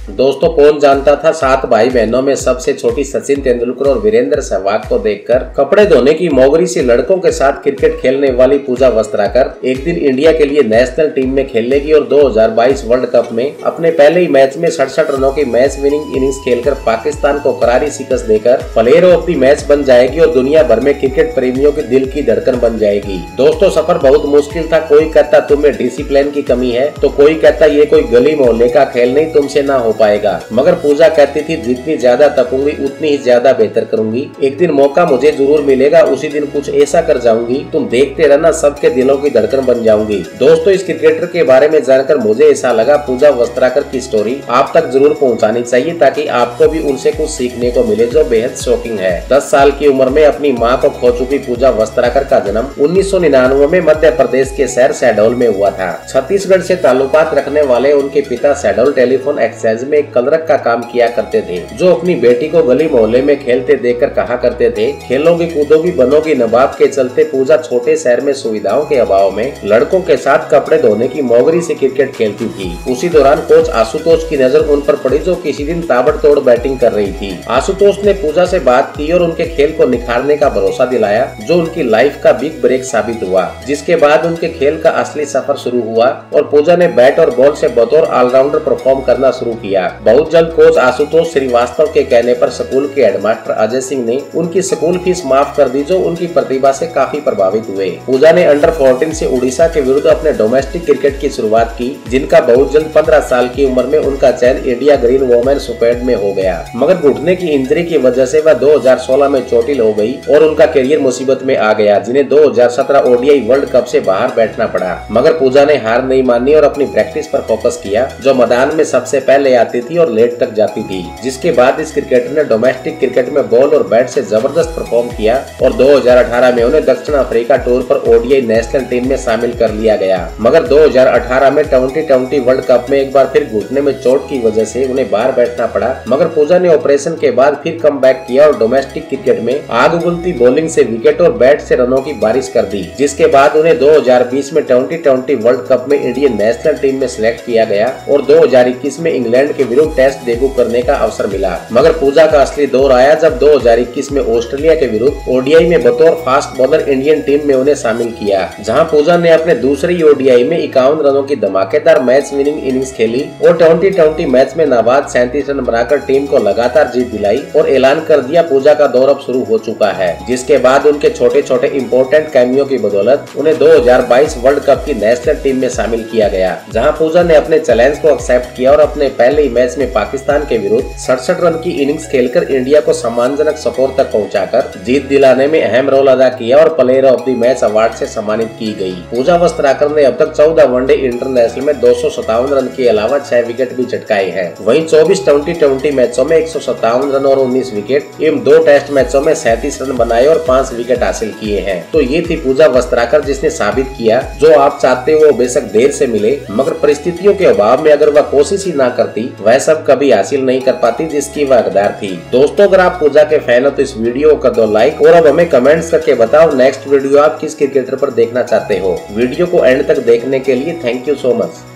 दोस्तों, कौन जानता था 7 भाई बहनों में सबसे छोटी सचिन तेंदुलकर और वीरेंद्र सहवाग को देखकर कपड़े धोने की मोगरी से लड़कों के साथ क्रिकेट खेलने वाली पूजा वस्त्राकर एक दिन इंडिया के लिए नेशनल टीम में खेलेगी और 2022 वर्ल्ड कप में अपने पहले ही मैच में 67 रनों की मैच विनिंग इनिंग्स खेलकर पाकिस्तान को करारी शिकस्त देकर प्लेयर ऑफ द मैच बन जाएगी और दुनिया भर में क्रिकेट प्रेमियों के दिल की धड़कन बन जाएगी। दोस्तों, सफर बहुत मुश्किल था। कोई कहता तुम्हें डिसिप्लिन की कमी है, तो कोई कहता ये कोई गली मोहल्ले का खेल नहीं, तुमसे ना हो पाएगा। मगर पूजा कहती थी जितनी ज्यादा तपूंगी उतनी ही ज्यादा बेहतर करूंगी। एक दिन मौका मुझे जरूर मिलेगा, उसी दिन कुछ ऐसा कर जाऊंगी, तुम देखते रहना, सबके दिलों की धड़कन बन जाऊंगी। दोस्तों, इस क्रिकेटर के बारे में जानकर मुझे ऐसा लगा पूजा वस्त्राकर की स्टोरी आप तक जरूर पहुंचानी चाहिए, ताकि आपको भी उनसे कुछ सीखने को मिले, जो बेहद शॉकिंग है। 10 साल की उम्र में अपनी मां को खो चुकी पूजा वस्त्राकर का जन्म 1999 में मध्य प्रदेश के शहर शहडोल में हुआ था। छत्तीसगढ़ से ताल्लुकात रखने वाले उनके पिता शहडोल टेलीफोन एक्सचेंज में एक क्लर्क का काम किया करते थे, जो अपनी बेटी को गली मोहल्ले में खेलते देखकर कहा करते थे, खेलोगी कूदोगी बनोगी नवाब के चलते पूजा छोटे शहर में सुविधाओं के अभाव में लड़कों के साथ कपड़े धोने की मोगरी से क्रिकेट खेलती थी। उसी दौरान कोच आशुतोष की नजर उन पर पड़ी, जो किसी दिन ताबड़तोड़ बैटिंग कर रही थी। आशुतोष ने पूजा से बात की और उनके खेल को निखारने का भरोसा दिलाया, जो उनकी लाइफ का बिग ब्रेक साबित हुआ। जिसके बाद उनके खेल का असली सफर शुरू हुआ और पूजा ने बैट और बॉल से बतौर ऑलराउंडर परफॉर्म करना शुरू किया। बहुत जल्द कोच आशुतोष श्रीवास्तव के कहने पर स्कूल के हेडमास्टर अजय सिंह ने उनकी स्कूल फीस माफ कर दी, जो उनकी प्रतिभा से काफी प्रभावित हुए। पूजा ने अंडर 14 से उड़ीसा के विरुद्ध अपने डोमेस्टिक क्रिकेट की शुरुआत की, जिनका बहुत जल्द 15 साल की उम्र में उनका चयन इंडिया ग्रीन वोमेन सुपेड में हो गया। मगर घुटने की इंजरी की वजह से वह 2016 में चोटिल हो गई और उनका करियर मुसीबत में आ गया, जिन्हें 2017 ओडीआई वर्ल्ड कप से बाहर बैठना पड़ा। मगर पूजा ने हार नहीं मानी और अपनी प्रैक्टिस पर फोकस किया, जो मैदान में सबसे पहले आती थी और लेट तक जाती थी। जिसके बाद इस क्रिकेटर ने डोमेस्टिक क्रिकेट में बॉल और बैट से जबरदस्त परफॉर्म किया और 2018 में उन्हें दक्षिण अफ्रीका टूर पर ओडीआई नेशनल टीम में शामिल कर लिया गया। मगर 2018 में T20 वर्ल्ड कप में एक बार फिर घुटने में चोट की वजह से उन्हें बाहर बैठना पड़ा। मगर पूजा ने ऑपरेशन के बाद फिर कमबैक किया और डोमेस्टिक क्रिकेट में आग उगलती बॉलिंग से विकेट और बैट से रनों की बारिश कर दी। जिसके बाद उन्हें 2020 में T20 वर्ल्ड कप में इंडियन नेशनल टीम में सिलेक्ट किया गया और 2021 में इंग्लैंड के विरुद्ध टेस्ट डेब्यू करने का अवसर मिला। मगर पूजा का असली दौर आया जब 2021 में ऑस्ट्रेलिया के विरुद्ध ओडीआई में बतौर फास्ट बॉलर इंडियन टीम में उन्हें शामिल किया, जहां पूजा ने अपने दूसरी ओडीआई में 51 रनों की धमाकेदार मैच विनिंग इनिंग्स खेली और T20 मैच में नाबाद 37 रन बनाकर टीम को लगातार जीत दिलाई और ऐलान कर दिया पूजा का दौर अब शुरू हो चुका है। जिसके बाद उनके छोटे छोटे इंपॉर्टेंट कैमियो की बदौलत उन्हें 2022 वर्ल्ड कप की नेशनल टीम में शामिल किया गया, जहां पूजा ने अपने चैलेंज को एक्सेप्ट किया और अपने पहले ही मैच में पाकिस्तान के विरुद्ध 67 रन की इनिंग्स खेलकर इंडिया को सम्मानजनक स्कोर तक पहुंचाकर जीत दिलाने में अहम रोल अदा किया और player of the match award से सम्मानित की गई। पूजा वस्त्राकर ने अब तक 14 वनडे इंटरनेशनल में 257 रन के अलावा 6 विकेट भी चटकाए हैं। वहीं 24 T20 मैचों में 157 रन और 19 विकेट एवं 2 टेस्ट मैचों में 37 रन बनाए और 5 विकेट हासिल किए हैं। तो ये थी पूजा वस्त्राकर, जिसने साबित किया जो आप चाहते हो बेशक देर से मिले, मगर परिस्थितियों के अभाव में अगर वह कोशिश ही ना करती वह सब कभी हासिल नहीं कर पाती जिसकी वह हकदार थी। दोस्तों, अगर आप पूजा के फैन हो तो इस वीडियो को कर दो लाइक और अब हमें कमेंट्स करके बताओ नेक्स्ट वीडियो आप किस क्रिकेटर पर देखना चाहते हो। वीडियो को एंड तक देखने के लिए थैंक यू सो मच।